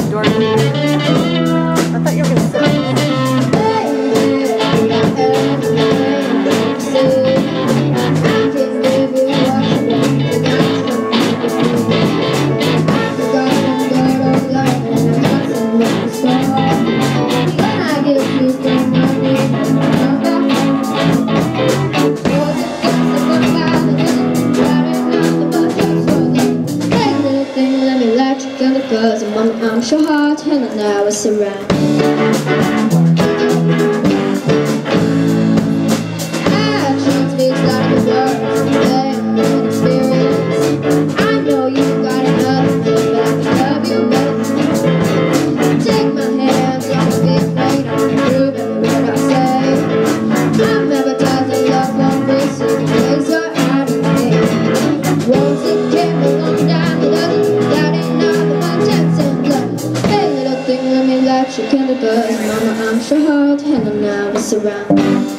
door. I thought you were going to sit on here. Cause I'm so hot and now it's around. Action speaks like the words today I'm an experience. I know you got another thing, but I love you best. Take my hands, don't speak late, I'm through every word I say. I'm advertising love for free, so place your heart in me. Once it came along down the dozen, that ain't nothing but chance and blood. Hey little thing, let me light your candle, cause mama I'm so hot and I'm nervous around.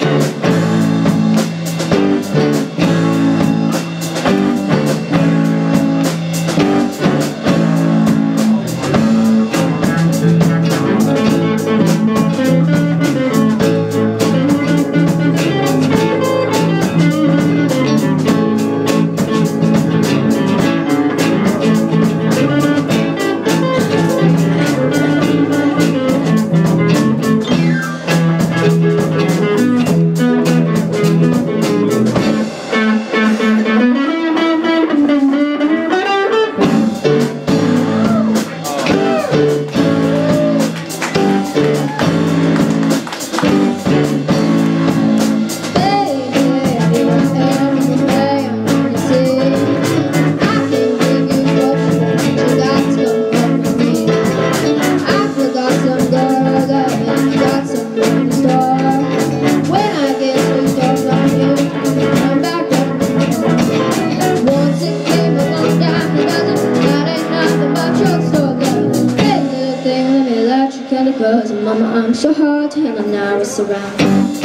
Cause mama I'm so hot and I'm nervous around.